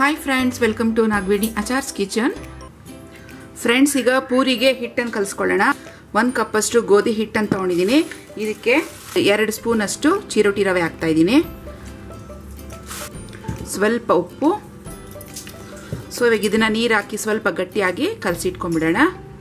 Hi friends, welcome to Nagaveni Achar's kitchen. Friends, ಈಗ ಪೂರಿಗೆ ಹಿಟ್ಟನ್ನು ಕಲಿಸ್ಕೊಳ್ಳೋಣ. 1 ಕಪ್ ಅಷ್ಟು ಗೋಧಿ ಹಿಟ್ಟನ್ನು ತಗೊಂಡಿದ್ದೀನಿ. ಇದಕ್ಕೆ 2 ಸ್ಪೂನ್ ಅಷ್ಟು ಚಿರೋಟಿ ರವೆ ಹಾಕ್ತಾ ಇದ್ದೀನಿ. ಸ್ವಲ್ಪ ಉಪ್ಪು. ಸೊ ಇವಾಗ ಇದನ್ನ ನೀರು ಹಾಕಿ ಸ್ವಲ್ಪ ಗಟ್ಟಿಯಾಗಿ ಕಲಸಿಟ್ಕೊಂಡ್ಬಿಡೋಣ.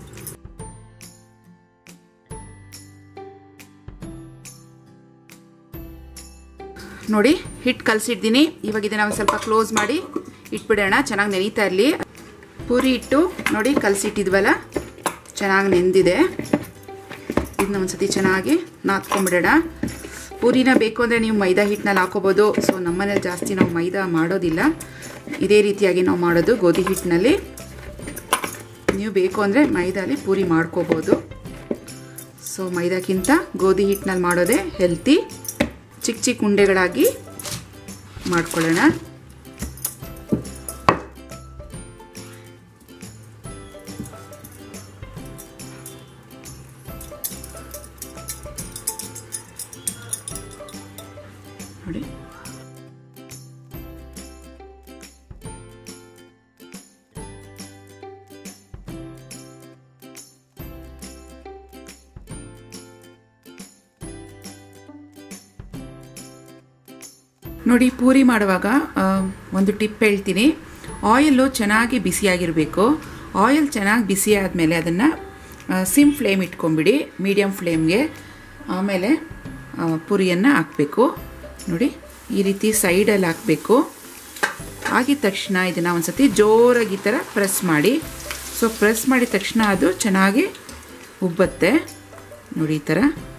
ನೋಡಿ, ಹಿಟ್ಟು ಕಲಸಿದ್ದೀನಿ. ಇವಾಗ ಇದನ್ನ ಒಂದು ಸ್ವಲ್ಪ ಕ್ಲೋಸ್ ಮಾಡಿ ಇಟ್ಬಿಡೋಣ. ಚೆನ್ನಾಗಿ ನೆನೀತಾ ಇರಲಿ. ಪೂರಿ ಹಿಟ್ಟು ನೋಡಿ ಕಲಸಿಟ್ಟಿದ್ವಲ್ಲ, ಚೆನ್ನಾಗಿ ನೆಂದಿದೆ. ಇದನ್ನ ಒಂದ್ಸತಿ ಚೆನ್ನಾಗಿ ನಾದ್ಕೊಂಡ್ಬಿಡೋಣ. ಪೂರಿನ ಬೇಕು ಅಂದರೆ ನೀವು ಮೈದಾ ಹಿಟ್ಟಿನಲ್ಲಿ ಹಾಕೋಬೋದು. ಸೊ ನಮ್ಮನೇಲಿ ಜಾಸ್ತಿ ನಾವು ಮೈದಾ ಮಾಡೋದಿಲ್ಲ, ಇದೇ ರೀತಿಯಾಗಿ ನಾವು ಮಾಡೋದು ಗೋಧಿ ಹಿಟ್ಟಿನಲ್ಲಿ. ನೀವು ಬೇಕು ಅಂದರೆ ಮೈದಾಲಿ ಪೂರಿ ಮಾಡ್ಕೋಬೋದು. ಸೊ ಮೈದಾಕ್ಕಿಂತ ಗೋಧಿ ಹಿಟ್ಟಿನಲ್ಲಿ ಮಾಡೋದೇ ಹೆಲ್ತಿ. ಚಿಕ್ಕ ಚಿಕ್ಕ ಉಂಡೆಗಳಾಗಿ ಮಾಡ್ಕೊಳ್ಳೋಣ. ನೋಡಿ, ನೋಡಿ ಪೂರಿ ಮಾಡುವಾಗ ಒಂದು ಟಿಪ್ ಹೇಳ್ತೀನಿ. ಆಯಿಲು ಚೆನ್ನಾಗಿ ಬಿಸಿಯಾಗಿರಬೇಕು. ಆಯಿಲ್ ಚೆನ್ನಾಗಿ ಬಿಸಿ ಆದಮೇಲೆ ಅದನ್ನು ಸಿಮ್ ಫ್ಲೇಮ್ ಇಟ್ಕೊಂಬಿಡಿ, ಮೀಡಿಯಮ್ ಫ್ಲೇಮ್ಗೆ. ಆಮೇಲೆ ಪೂರಿಯನ್ನು ಹಾಕಬೇಕು. ನೋಡಿ, ಈ ರೀತಿ ಸೈಡಲ್ಲಿ ಹಾಕಬೇಕು. ಆಗಿದ ತಕ್ಷಣ ಇದನ್ನು ಒಂದು ಸತಿ ಜೋರಾಗಿ ಈ ಥರ ಪ್ರೆಸ್ ಮಾಡಿ. ಸೊ ಪ್ರೆಸ್ ಮಾಡಿದ ತಕ್ಷಣ ಅದು ಚೆನ್ನಾಗಿ ಉಬ್ಬತ್ತೆ. ನೋಡಿ, ಈ ಥರ.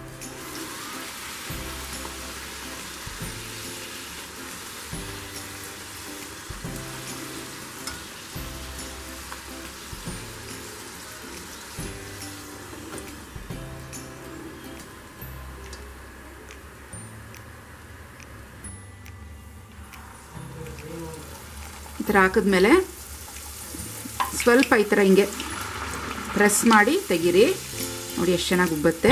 ಈ ಥರ ಹಾಕಿದ್ಮೇಲೆ ಸ್ವಲ್ಪ ಈ ಥರ ಹಿಂಗೆ ಪ್ರೆಸ್ ಮಾಡಿ ತೆಗೀರಿ. ನೋಡಿ ಎಷ್ಟು ಚೆನ್ನಾಗಿ ಉಬ್ಬತ್ತೆ.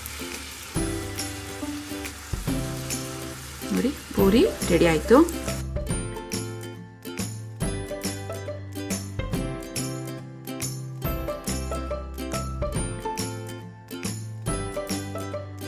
ನೋಡಿ, ಪೂರಿ ರೆಡಿ ಆಯಿತು.